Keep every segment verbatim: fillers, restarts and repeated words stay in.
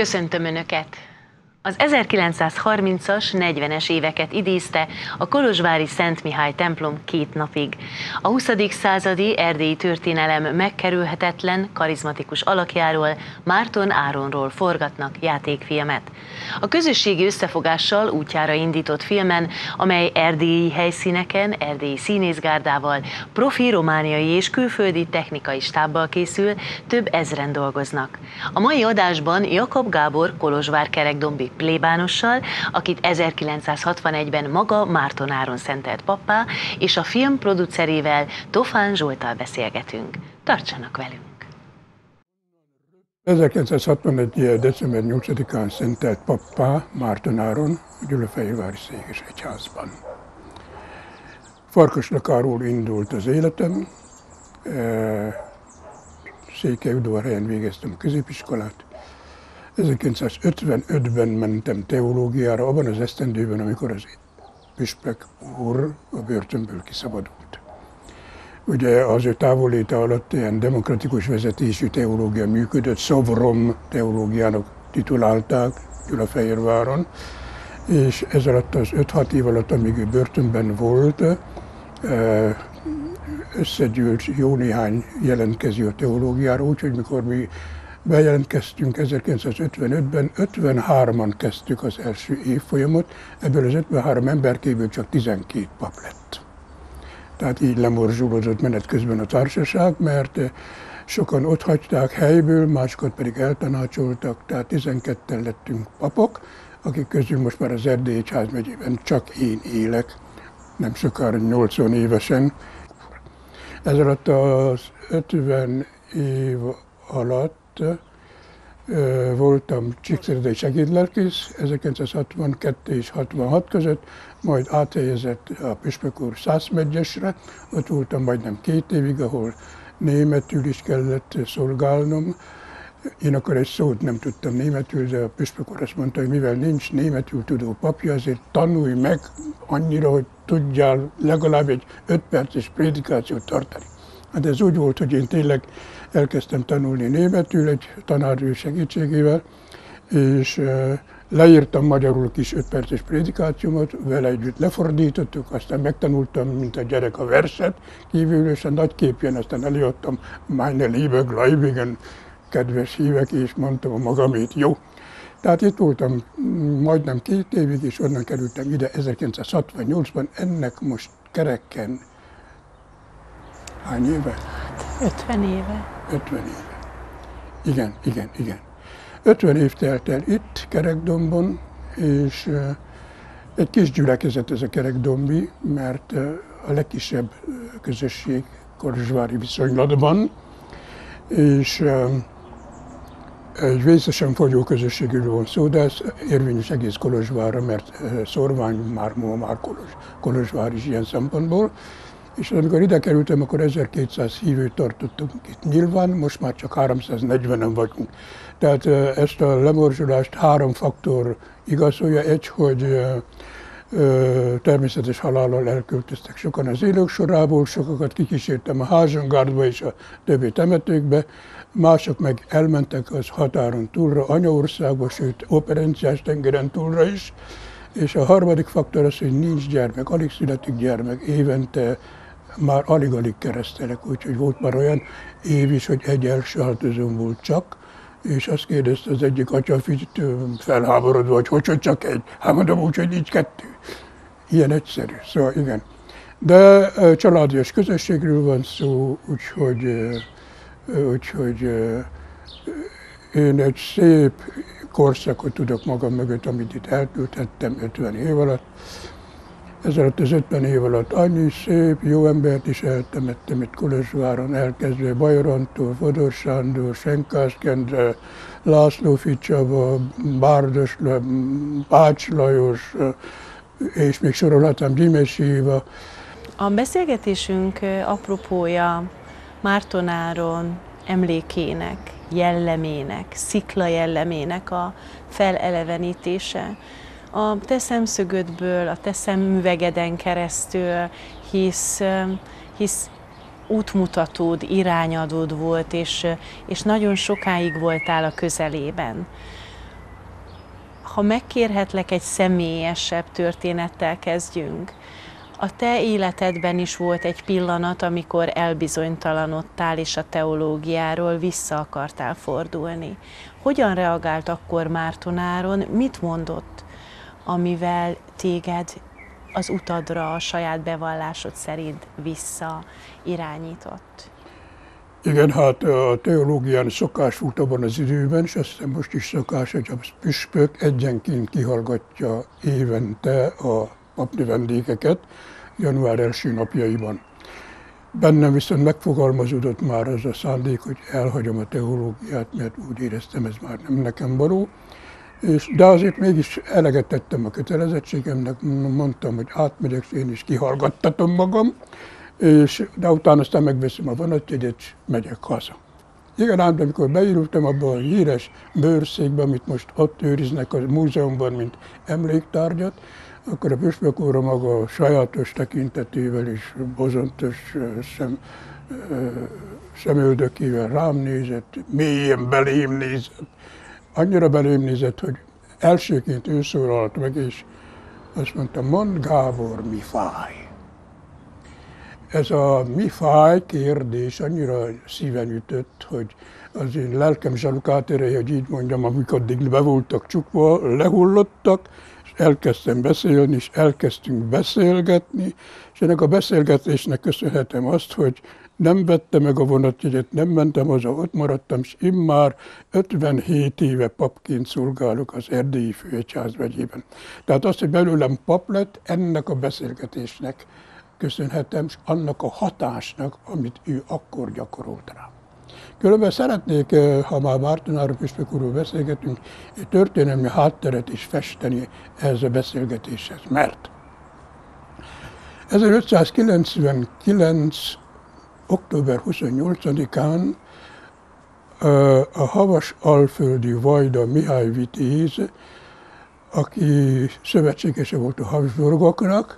Köszöntöm Önöket! Az ezerkilencszázharmincas, negyvenes éveket idézte a kolozsvári Szent Mihály templom két napig. A huszadik századi erdélyi történelem megkerülhetetlen, karizmatikus alakjáról, Márton Áronról forgatnak játékfilmet. A közösségi összefogással útjára indított filmen, amely erdélyi helyszíneken, erdélyi színészgárdával, profi romániai és külföldi technikai stábbal készül, több ezren dolgoznak. A mai adásban Jakab Gábor kolozsvár-kerekdombi plébánossal, akit ezerkilencszázhatvanegyben maga Márton Áron szentelt pappá, és a film producerével, Tofán Zsolttal beszélgetünk. Tartsanak velünk! ezerkilencszázhatvanegy. december nyolcadikán szentelt pappá Márton Áron a Gyulafehérvári Székesegyházban. Farkasrakáról indult az életem, Székelyudvarhelyen végeztem a középiskolát. ezerkilencszázötvenötben mentem teológiára, abban az esztendőben, amikor az püspök úr a börtönből kiszabadult. Ugye az ő távolléte alatt ilyen demokratikus vezetésű teológia működött, Szovrom teológiának titulálták Gyulafehérváron, és ez alatt az öt-hat év alatt, amíg ő börtönben volt, összegyűlt jó néhány jelentkező a teológiára, úgyhogy mikor mi bejelentkeztünk ezerkilencszázötvenötben, ötvenhárman kezdtük az első évfolyamot, ebből az ötvenhárom emberkéből csak tizenkét pap lett. Tehát így lemorzsolódott menet közben a társaság, mert sokan ott hagyták helyből, másokat pedig eltanácsoltak, tehát tizenketten lettünk papok, akik közül most már az Erdélyi Egyház megyében csak én élek, nem sokára nyolcvan évesen. Ez alatt az ötven év alatt voltam csíkszeredai segédlelkész, ezerkilencszázhatvankettő és hatvanhat között, majd áthelyezett a püspök úr Szászmegyesre, ott voltam majdnem két évig, ahol németül is kellett szolgálnom. Én akkor egy szót nem tudtam németül, de a püspök úr azt mondta, hogy mivel nincs németül tudó papja, azért tanulj meg annyira, hogy tudjál legalább egy öt perces prédikációt tartani. Hát ez úgy volt, hogy én tényleg elkezdtem tanulni németül egy tanárnő segítségével, és leírtam magyarul kis öt perces prédikációmat, vele együtt lefordítottuk, aztán megtanultam, mint a gyerek a verset, kívülről, és a nagy képjen aztán előadtam, meine liebe Gläubigen, kedves hívek, és mondtam a magamét, jó. Tehát itt voltam majdnem két évig, és onnan kerültem ide ezerkilencszázhatvannyolcban, ennek most kereken hány éve? ötven éve. ötven éve. Igen, igen, igen. ötven év telt el itt, Kerekdombon, és egy kis gyülekezet ez a kerekdombi, mert a legkisebb közösség kolozsvári viszonylatban, és egy vészesen fogyó közösségről van szó, de ez érvényes egész Kolozsvárra, mert szorvány már ma már Kolozs, Kolozsvár is ilyen szempontból. És amikor ide kerültem, akkor ezerkétszáz hívőt tartottunk itt nyilván, most már csak háromszáznegyvenen vagyunk. Tehát ezt a lemorzsolást három faktor igazolja. Egy, hogy természetes halállal elköltöztek sokan az élők sorából, sokakat kikísértem a Házsongárdba és a többi temetőkbe, mások meg elmentek az határon túlra, anyaországba, sőt operenciás tengeren túlra is. És a harmadik faktor az, hogy nincs gyermek, alig születik gyermek, évente már alig-alig keresztelek, úgyhogy volt már olyan év is, hogy egy elsőhaltozón volt csak, és azt kérdezte az egyik atyafit felháborodva, hogy hogy, hogy csak egy. Hát mondom úgy, hogy így kettő. Ilyen egyszerű, szóval igen. De családias közösségről van szó, úgyhogy, úgyhogy én egy szép korszakot tudok magam mögött, amit itt eltölthettem ötven év alatt. Ez alatt az ötven év alatt annyi szép, jó embert is eltemettem itt Kolozsváron, elkezdve Bajor Antal, Fodor Sándor, Senkás Kendre, László Ficsaba, Bárdos, Pács Lajos, és még sorolhatnám Gyimesi Éva. A beszélgetésünk apropója Márton Áron emlékének, jellemének, szikla jellemének a felelevenítése. A te szemszögödből, a te szemüvegeden keresztül, hisz, hisz útmutatód, irányadód volt, és, és nagyon sokáig voltál a közelében. ha megkérhetlek, egy személyesebb történettel kezdjünk. A te életedben is volt egy pillanat, amikor elbizonytalanodtál, és a teológiáról vissza akartál fordulni. Hogyan reagált akkor Márton-Áron, mit mondott, amivel téged az utadra a saját bevallásod szerint visszairányított? Igen, hát a teológián szokás volt abban az időben, és azt hiszem most is szokás, hogy a püspök egyenként kihallgatja évente a papnövendékeket január első napjaiban. Bennem viszont megfogalmazódott már az a szándék, hogy elhagyom a teológiát, mert úgy éreztem, ez már nem nekem való. És, de azért mégis eleget tettem a kötelezettségemnek, mondtam, hogy átmegyek, én is kihallgattatom magam, és, de utána aztán megveszem a vonatjegyet, és megyek haza. Igen, ám, de amikor beírultam abba a híres bőrszékbe, amit most ott őriznek a múzeumban, mint emléktárgyat, akkor a püspök úr maga sajátos tekintetével és bozontos szem, szemöldökével rám nézett, mélyen belém nézett. Annyira belém nézett, hogy elsőként ő szólalt meg, és azt mondta, mondd Gábor, mi fáj? Ez a mi fáj kérdés annyira szíven ütött, hogy az én lelkem zsalukáterei, hogy így mondjam, amikor addig be voltak csukva, lehullottak, és elkezdtem beszélni, és elkezdtünk beszélgetni, és ennek a beszélgetésnek köszönhetem azt, hogy nem vettem meg a vonatjegyet, nem mentem haza, ott maradtam, és immár ötvenhét éve papként szolgálok az Erdélyi Főegyházmegyében. Tehát azt, hogy belőlem pap lett, ennek a beszélgetésnek köszönhetem, és annak a hatásnak, amit ő akkor gyakorolt rám. Különben szeretnék, ha már Márton-Áron püspök úrról beszélgetünk, egy történelmi hátteret is festeni ehhez a beszélgetéshez, mert ezerötszázkilencvenkilenc. október huszonnyolcadikán a havas-alföldi vajda Mihály vitéz, aki szövetségese volt a Habsburgoknak,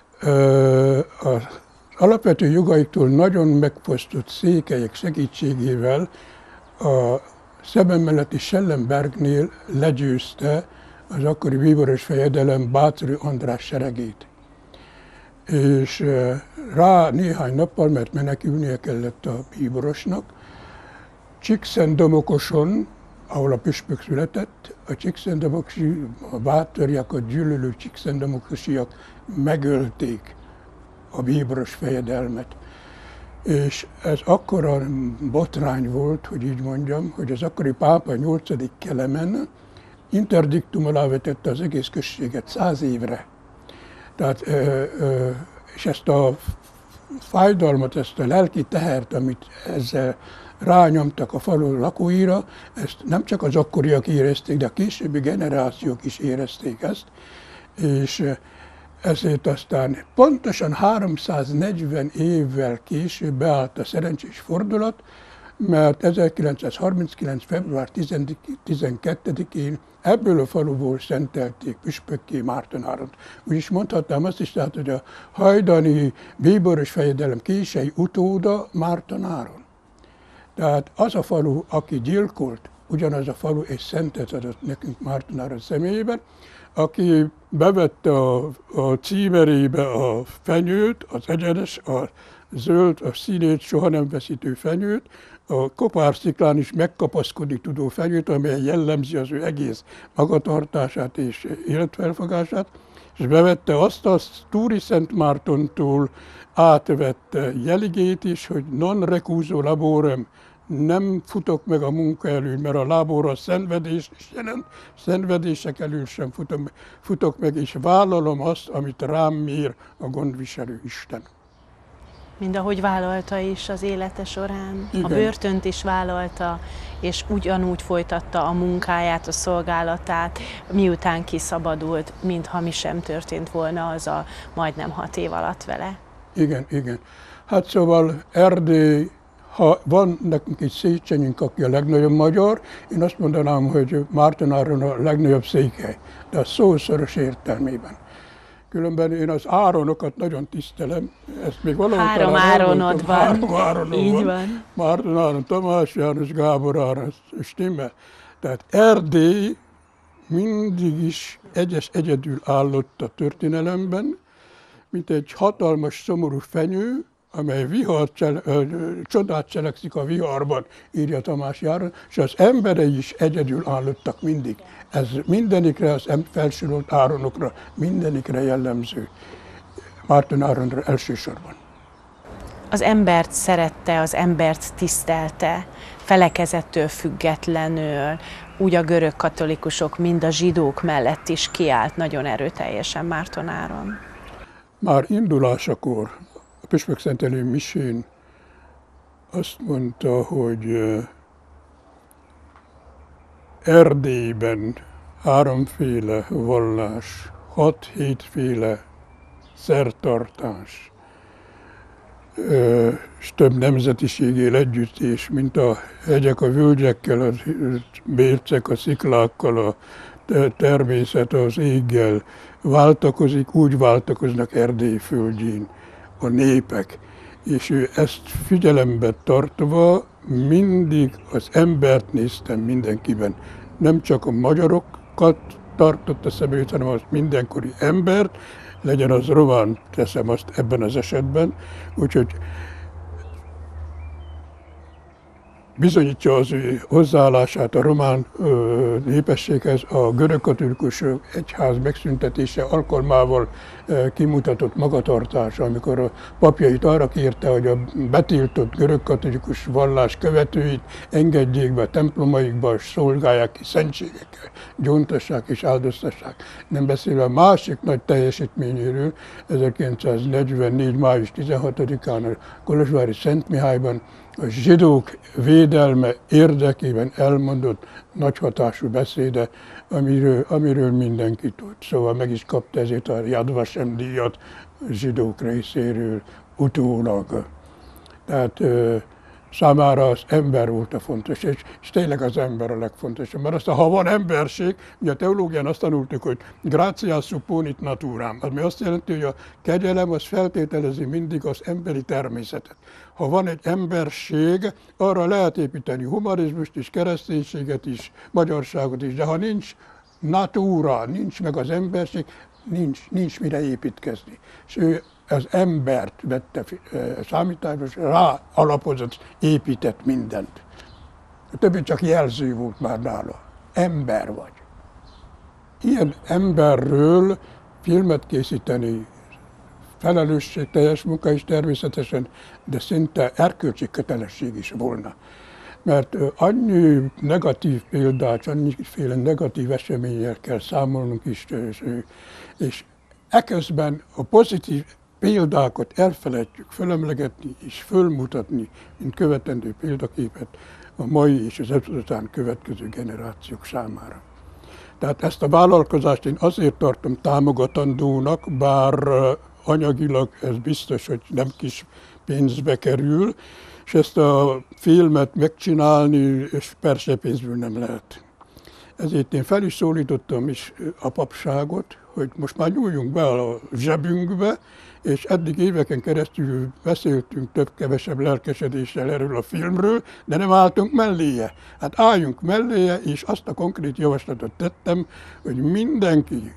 az alapvető jogaiktól nagyon megfosztott székelyek segítségével a Szeben melletti Schellenbergnél legyőzte az akkori bíboros fejedelem Báthori András seregét. És rá néhány nappal, mert menekülnie kellett a bíborosnak, Csíkszentdomokoson, ahol a püspök született, a csíkszentdomokosi, a báthoriakat gyűlölő csíkszentdomokosiak megölték a bíboros fejedelmet. És ez akkora botrány volt, hogy így mondjam, hogy az akkori pápa nyolcadik Kelemen interdiktum alá vetette az egész községet száz évre. Tehát, és ezt a fájdalmat, ezt a lelki tehert, amit ezzel rányomtak a falu lakóira, ezt nem csak az akkoriak érezték, de a későbbi generációk is érezték ezt, és ezért aztán pontosan háromszáznegyven évvel később beállt a szerencsés fordulat, mert ezerkilencszázharminckilenc. február tizenkettedikén ebből a faluból szentelték püspökké Márton-Áront. Úgyis mondhatnám azt is, tehát, hogy a hajdani bíboros fejedelem kései utóda Márton-Áron. Tehát az a falu, aki gyilkolt, ugyanaz a falu egy szentet adott nekünk Márton-Áron személyében, aki bevette a, a címerébe a fenyőt, az egyenes, a zöld, a színét soha nem veszítő fenyőt, a kopársziklán is megkapaszkodni tudó fenyőt, amely jellemzi az ő egész magatartását és életfelfogását, és bevette azt a Túri Szent Mártontól átvett jeligét is, hogy non recuso laborem, nem futok meg a munka elől, mert a lábor a szenvedés is jelent, szenvedések elől sem futok, futok meg, és vállalom azt, amit rám mér a gondviselő Isten. Mind ahogy vállalta is az élete során. Igen. A börtönt is vállalta, és ugyanúgy folytatta a munkáját, a szolgálatát, miután kiszabadult, mintha mi sem történt volna az a majdnem hat év alatt vele. Igen, igen. Hát szóval Erdély, ha van nekünk egy Széchenyünk, aki a legnagyobb magyar, én azt mondanám, hogy Márton-Áron a legnagyobb székely, de a szó szoros értelmében. Különben én az Áronokat nagyon tisztelem, ezt még valahol Három Áronod van. Három Áronom Így van. van. Márton Áron, Tamás János, Gábor Áron, stimmel. Tehát Erdély mindig is egyes egyedül állott a történelemben, mint egy hatalmas, szomorú fenyő, amely vihar csele, ö, csodát cselekszik a viharban, írja Tamás Járon, és az emberei is egyedül állottak mindig. Ez mindenikre, az felsorolt Áronokra, mindenikre jellemző. Márton Áronra elsősorban. Az embert szerette, az embert tisztelte, felekezettől függetlenül, úgy a görög katolikusok, mind a zsidók mellett is kiállt nagyon erőteljesen Márton Áron. Már indulásakor a püspökszentelő misén azt mondta, hogy Erdélyben háromféle vallás, hat-hétféle szertartás, és több nemzetiség él együtt, és mint a hegyek a völgyekkel, a bércek a sziklákkal, a természet az éggel váltakozik, úgy váltakoznak Erdély földjén a népek. És ő ezt figyelembe tartva mindig az embert néztem mindenkiben. Nem csak a magyarokat tartotta szem előtt, hanem az mindenkori embert, legyen az román, teszem azt ebben az esetben. Úgyhogy bizonyítja az ő hozzáállását a román ö, népességhez a görögkatolikus egyház megszüntetése alkalmával ö, kimutatott magatartása, amikor a papjait arra kérte, hogy a betiltott görögkatolikus vallás követőit engedjék be a templomaikba, és szolgálják ki szentségekkel, gyóntassák és áldoztassák. Nem beszélve a másik nagy teljesítményéről, ezerkilencszáznegyvennégy. május tizenhatodikán a kolozsvári Szent Mihályban a zsidók védelme érdekében elmondott nagy hatású beszéde, amiről, amiről mindenki tud. Szóval meg is kapta ezért a Yad Vashem díjat a zsidók részéről utólag. Tehát számára az ember volt a fontos, és, és tényleg az ember a legfontosabb. Mert aztán, ha van emberség, ugye a teológián azt tanultuk, hogy gratia supponit naturam, ami azt jelenti, hogy a kegyelem az feltételezi mindig az emberi természetet. Ha van egy emberség, arra lehet építeni humanizmust is, kereszténységet is, magyarságot is, de ha nincs natura, nincs meg az emberség, nincs, nincs mire építkezni. És ő az embert vette számításba, és rá alapozott, épített mindent. A többi csak jelző volt már nála. Ember vagy. Ilyen emberről filmet készíteni felelősségteljes munka is természetesen, de szinte erkölcsi kötelesség is volna. Mert annyi negatív példát, annyiféle negatív eseményel kell számolnunk is, és, és eközben a pozitív példákat elfelejtjük fölemlegetni és fölmutatni, mint követendő példaképet a mai és az ezután következő generációk számára. Tehát ezt a vállalkozást én azért tartom támogatandónak, bár anyagilag ez biztos, hogy nem kis pénzbe kerül, és ezt a filmet megcsinálni, és persze pénzből nem lehet. Ezért én fel is szólítottam is a papságot, hogy most már nyúljunk be a zsebünkbe, és eddig éveken keresztül beszéltünk több-kevesebb lelkesedéssel erről a filmről, de nem álltunk melléje. Hát álljunk melléje, és azt a konkrét javaslatot tettem, hogy mindenki,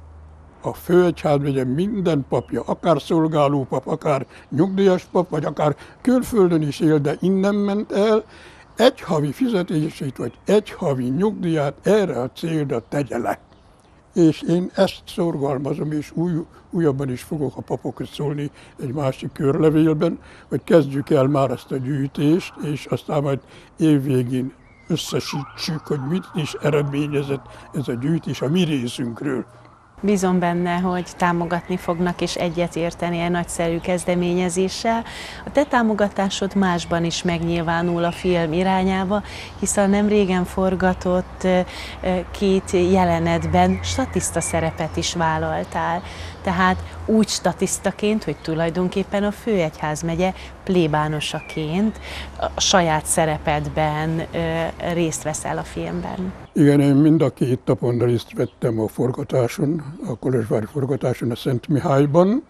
a főegyházmegye minden papja, akár szolgálópap, akár nyugdíjas pap, vagy akár külföldön is él, de innen ment el, egy havi fizetését, vagy egy havi nyugdíját erre a célra tegye le. És én ezt szorgalmazom, és új, újabban is fogok a papokhoz szólni egy másik körlevélben, hogy kezdjük el már ezt a gyűjtést, és aztán majd évvégén összesítsük, hogy mit is eredményezett ez a gyűjtés a mi részünkről. Bízom benne, hogy támogatni fognak és egyetérteni egy nagyszerű kezdeményezéssel. A te támogatásod másban is megnyilvánul a film irányába, hiszen nem régen forgatott két jelenetben statiszta szerepet is vállaltál. Tehát úgy statisztaként, hogy tulajdonképpen a főegyházmegye plébánosaként a saját szerepedben részt veszel a filmben. Igen, én mind a két napon részt vettem a forgatáson, a kolozsvári forgatáson a Szent Mihályban,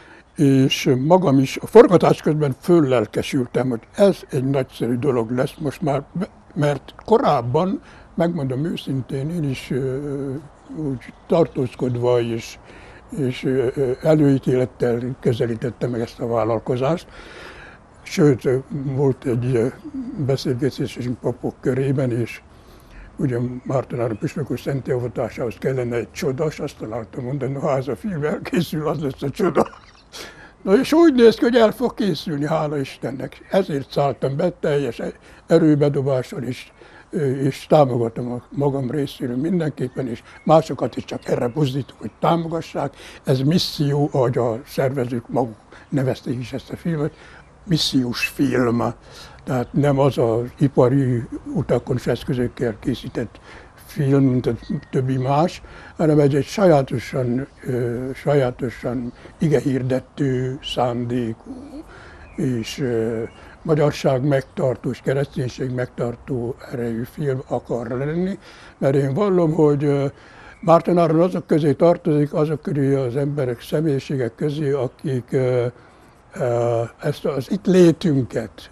és magam is a forgatás közben föllelkesültem, hogy ez egy nagyszerű dolog lesz, most már Mert korábban, megmondom őszintén, én is úgy tartózkodva és, és előítélettel közelítettem meg ezt a vállalkozást. Sőt, volt egy beszélgetésünk papok körében, és ugye Márton püspök úr szentélvatásához kellene egy csoda, és azt találtam mondani, ha ez a film elkészül, az lesz a csoda. Na és úgy néz ki, hogy el fog készülni, hála Istennek. Ezért szálltam be teljes erőbedobással, és, és támogatom a magam részéről mindenképpen, és másokat is csak erre buzdítok, hogy támogassák. Ez misszió, ahogy a szervezők maguk nevezték is ezt a filmet, missziós film. Tehát nem az az ipari utakon és eszközökkel készített film, mint a többi más, hanem ez egy sajátosan, sajátosan igehirdető, szándékú és magyarság megtartó és kereszténység megtartó erejű film akar lenni, mert én vallom, hogy Márton Áron azok közé tartozik, azok közé az emberek, személyiségek közé, akik ezt az itt létünket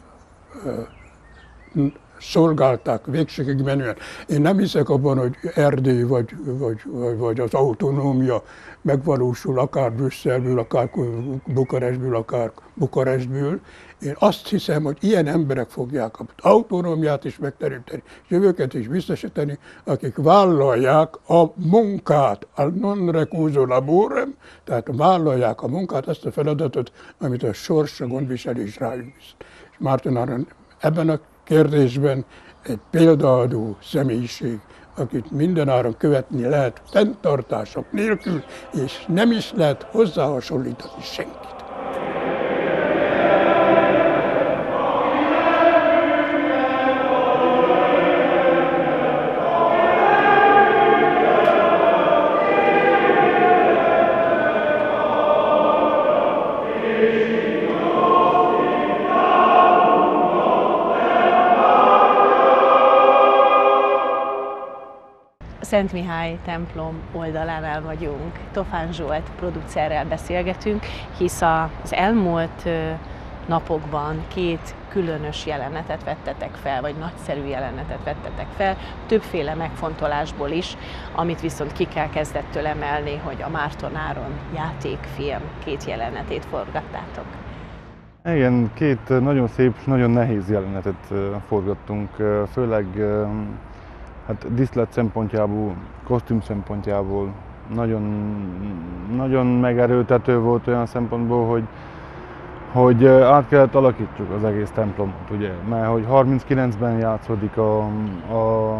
szolgálták végségig menően. Én nem hiszek abban, hogy Erdély vagy, vagy, vagy, vagy az autonómia megvalósul akár Brüsszelből, akár Bukarestből, akár Bukarestből. Én azt hiszem, hogy ilyen emberek fogják az autonómiát is megteremteni, és jövőket is biztosítani, akik vállalják a munkát, a non recuso laborem, tehát vállalják a munkát, azt a feladatot, amit a sors, a gondviselés rájuk visz. És Márton Áron ebben a kérdésben egy példaadó személyiség, akit mindenáron követni lehet fenntartások nélkül, és nem is lehet hozzáhasonlítani senkit. Szent Mihály templom oldalánál vagyunk. Tofán Zsolt producerrel beszélgetünk, hisz az elmúlt napokban két különös jelenetet vettetek fel, vagy nagyszerű jelenetet vettetek fel, többféle megfontolásból is, amit viszont ki kell kezdettől emelni, hogy a Márton Áron játékfilm két jelenetét forgattátok. Igen, két nagyon szép és nagyon nehéz jelenetet forgattunk, főleg hát díszlet szempontjából, kosztüm szempontjából nagyon, nagyon megerőltető volt olyan szempontból, hogy, hogy át kellett alakítsuk az egész templomot, ugye, mert hogy harminckilencben játszódik a, a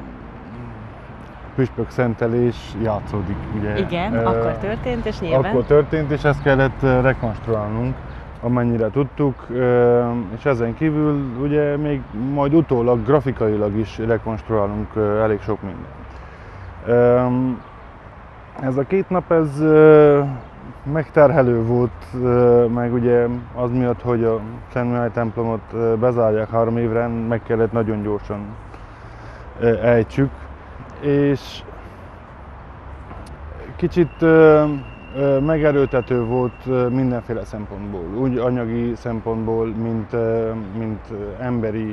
püspök szentelés, játszódik, ugye. Igen, e, akkor történt, és nyilván... Akkor történt, és ezt kellett rekonstruálnunk, amennyire tudtuk, és ezen kívül ugye még majd utólag grafikailag is rekonstruálunk elég sok mindent. Ez a két nap ez megterhelő volt, meg ugye az miatt, hogy a Szent Mihály templomot bezárják három évre, meg kellett nagyon gyorsan ejtsük, és kicsit megerőltető volt mindenféle szempontból, úgy anyagi szempontból, mint, mint emberi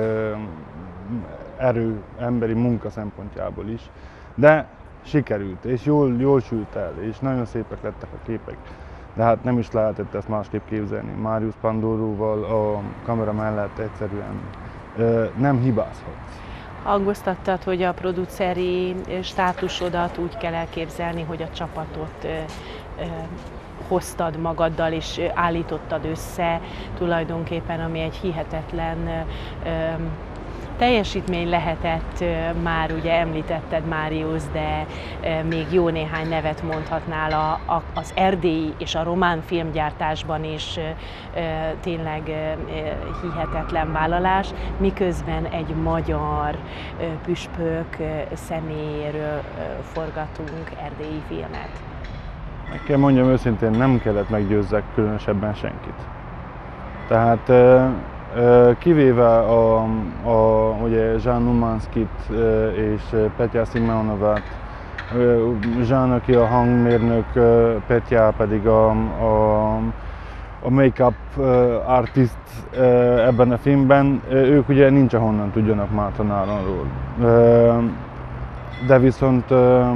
erő, emberi munka szempontjából is, de sikerült, és jól, jól sült el, és nagyon szépek lettek a képek, de hát nem is lehetett ezt másképp képzelni. Marius Pandoroval a kamera mellett egyszerűen nem hibázhatsz. Hangoztattad, hogy a produceri státusodat úgy kell elképzelni, hogy a csapatot ö, ö, hoztad magaddal és állítottad össze, tulajdonképpen, ami egy hihetetlen ö, teljesítmény lehetett, már ugye említetted Marius, de még jó néhány nevet mondhatnál a, a, az erdélyi és a román filmgyártásban is, tényleg hihetetlen vállalás, miközben egy magyar püspök személyéről forgatunk erdélyi filmet. Meg kell mondjam őszintén, nem kellett meggyőzzek különösebben senkit. Tehát kivéve a, a ugye Jean Numanskit és Petya Simeonovát, Jean, aki a hangmérnök, Petya pedig a, a a make-up artist ebben a filmben, ők ugye nincs ahonnan tudjanak Márton Áronról. De viszont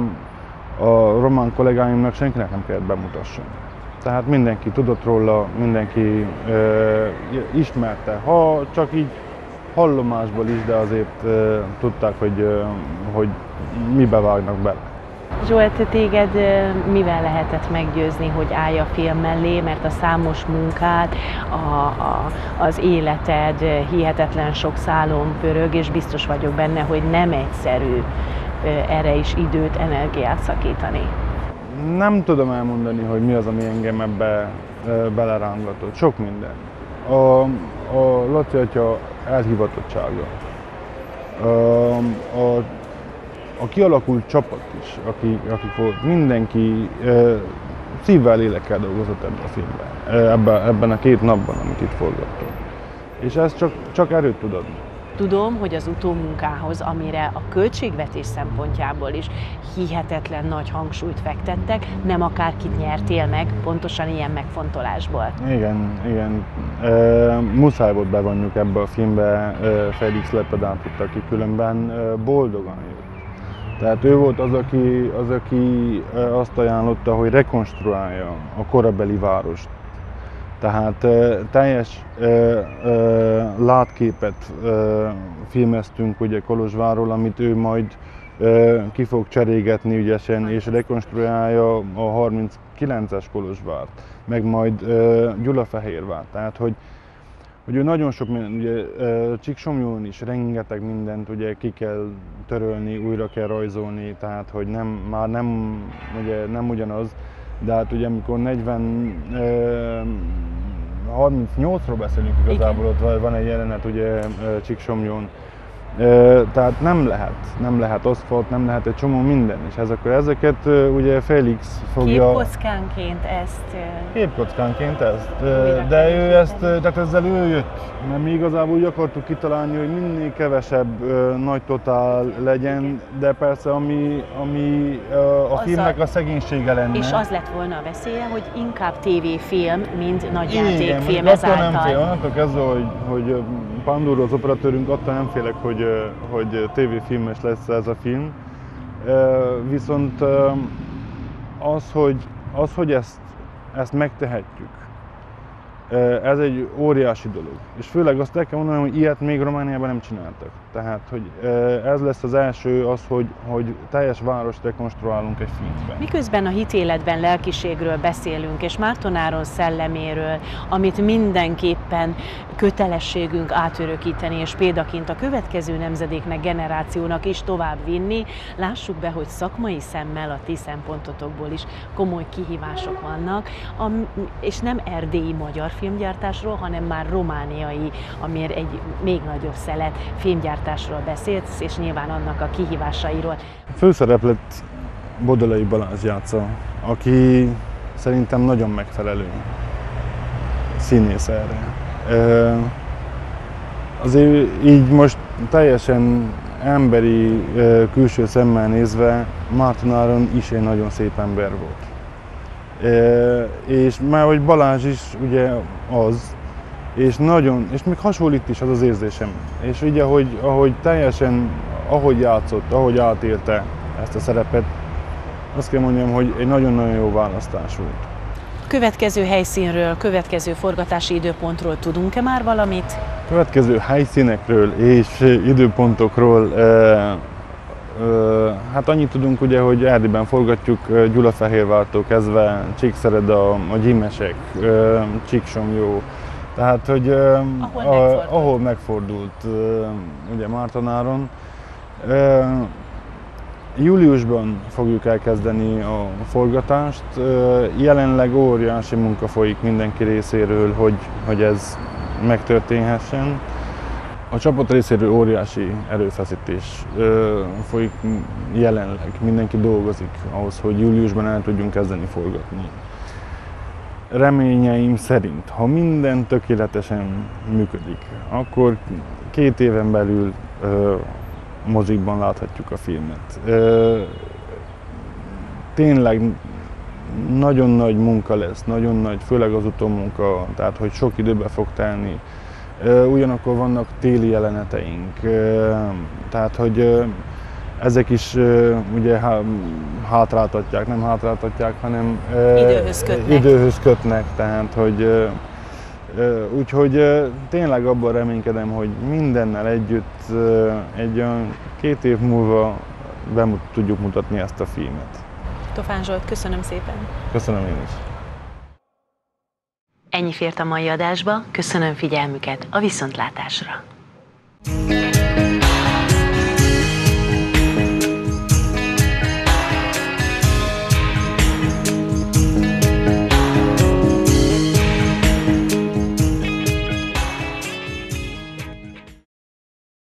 a román kollégáimnak senkinek nem kellett bemutasson. Tehát mindenki tudott róla, mindenki ismerte, ha csak így hallomásból is, de azért tudták, hogy, hogy mibe vágnak bele. Zsolt, téged mivel lehetett meggyőzni, hogy állj a film mellé, mert a számos munkád, a, a, az életed hihetetlen sok szálon pörög, és biztos vagyok benne, hogy nem egyszerű erre is időt, energiát szakítani. Nem tudom elmondani, hogy mi az, ami engem ebbe belerángatott. Sok minden. A, a Laci atya elhivatottsága. A, a, a kialakult csapat is, aki, akik volt, mindenki e, szívvel, lélekkel dolgozott ebben a filmben, e, ebben, ebben a két napban, amit itt forgattunk. És ez csak, csak erőt tud adni. Tudom, hogy az utómunkához, amire a költségvetés szempontjából is hihetetlen nagy hangsúlyt fektettek, nem akárkit nyertél meg, pontosan ilyen megfontolásból. Igen, igen. E, muszáj volt bevonjuk ebbe a filmbe e, Félix Lepedátot, aki különben e, boldogan jött. Tehát ő volt az, aki, az, aki e, azt ajánlotta, hogy rekonstruálja a korabeli várost. Tehát e, teljes e, e, látképet e, filmeztünk ugye Kolozsvárról, amit ő majd e, ki fog cserégetni ügyesen, és rekonstruálja a harminckilences Kolozsvárt, meg majd e, Gyulafehérvárt. Tehát, hogy, hogy ő nagyon sok minden, ugye e, Csíksomlyón is rengeteg mindent ugye ki kell törölni, újra kell rajzolni, tehát hogy nem, már nem, ugye, nem ugyanaz. De hát ugye amikor negyven, harmincnyolcról beszélünk igazából, ott van egy jelenet ugye Csíksomlyón. Tehát nem lehet, nem lehet aszfalt, nem lehet egy csomó minden, és ezek, ezeket ugye Félix fogja... Képkockánként ezt... Képkockánként ezt, de ő ezt, tehát ezzel ő jött, mert mi igazából úgy akartuk kitalálni, hogy minél kevesebb nagy totál legyen, de persze ami, ami a filmnek a szegénysége lenne. És az lett volna a veszélye, hogy inkább tévéfilm, mint nagy Igen, játékfilm ezáltal. Nem fél, onnantól kezdve, hogy, hogy Panduro az operatőrünk, attól nem félek, hogy hogy tévéfilmes lesz ez a film. Viszont az, hogy, az, hogy ezt, ezt megtehetjük, ez egy óriási dolog. És főleg azt el kell mondanom, hogy ilyet még Romániában nem csináltak. Tehát, hogy ez lesz az első, az, hogy, hogy teljes várost rekonstruálunk egy filmben. Miközben a hitéletben lelkiségről beszélünk, és Márton Áron szelleméről, amit mindenképpen kötelességünk átörökíteni, és példaként a következő nemzedéknek, generációnak is tovább vinni, lássuk be, hogy szakmai szemmel a ti szempontotokból is komoly kihívások vannak, és nem erdélyi magyar filmgyártásról, hanem már romániai, amiért egy még nagyobb szelet filmgyártásról beszélsz, és nyilván annak a kihívásairól. A főszereplőt Bodolai Balázs játsza, aki szerintem nagyon megfelelő színész erre. Azért így most teljesen emberi, külső szemmel nézve Márton Áron is egy nagyon szép ember volt. És már hogy Balázs is ugye az, és nagyon, és még hasonlít is az az érzésem. És ugye, ahogy, ahogy teljesen, ahogy játszott, ahogy átélte ezt a szerepet, azt kell mondjam, hogy egy nagyon-nagyon jó választás volt. Következő helyszínről, következő forgatási időpontról tudunk-e már valamit? Következő helyszínekről és időpontokról, e, e, hát annyit tudunk ugye, hogy Erdélyben forgatjuk Gyulafehérvártól kezdve Csíkszereda, a Gyimesek, e, Csíksomlyó. Tehát, hogy e, ahol, a, megfordult. ahol megfordult e, ugye Márton Áron. E, Júliusban fogjuk elkezdeni a forgatást. Jelenleg óriási munka folyik mindenki részéről, hogy, hogy ez megtörténhessen. A csapat részéről óriási erőfeszítés folyik jelenleg. Mindenki dolgozik ahhoz, hogy júliusban el tudjunk kezdeni forgatni. Reményeim szerint, ha minden tökéletesen működik, akkor két éven belül mozikban láthatjuk a filmet. Tényleg nagyon nagy munka lesz, nagyon nagy, főleg az utómunka, tehát hogy sok időbe fog telni. Ugyanakkor vannak téli jeleneteink, tehát hogy ezek is ugye hátráltatják, nem hátráltatják, hanem időhöz kötnek. Időhöz kötnek, tehát hogy úgyhogy tényleg abban reménykedem, hogy mindennel együtt egy olyan két év múlva be tudjuk mutatni ezt a filmet. Tofán Zsolt, köszönöm szépen! Köszönöm én is! Ennyi fért a mai adásba, köszönöm figyelmüket, a viszontlátásra!